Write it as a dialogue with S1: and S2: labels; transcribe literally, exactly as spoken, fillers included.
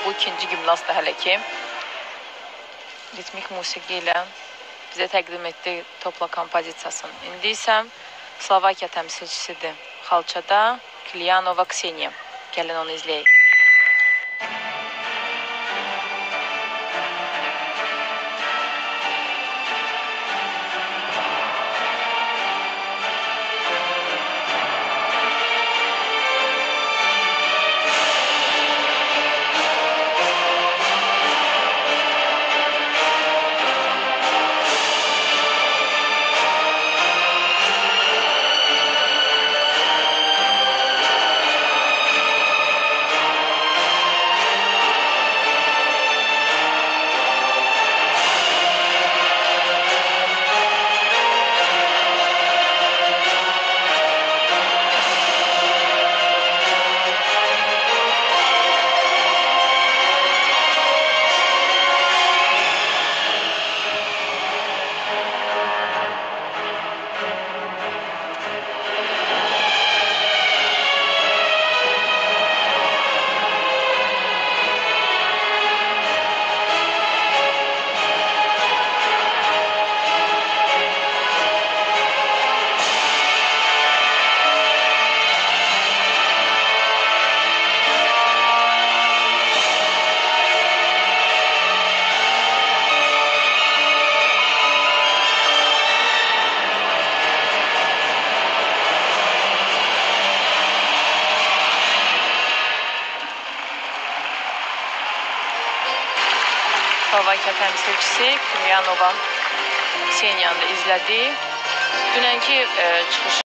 S1: bu ikinci gimnastdır hələ ki. Ritmik musiqi ilə bizə təqdim etdi topla kompozisiyasını. İndi isə Slovakiya təmsilçisidir xalçada Kilyanova Kseniya. Gəlin onu izləyək. Slovakiya təmsilçisi Kilyanova Kseniyanı da izlədi. Dünənki e, çıxış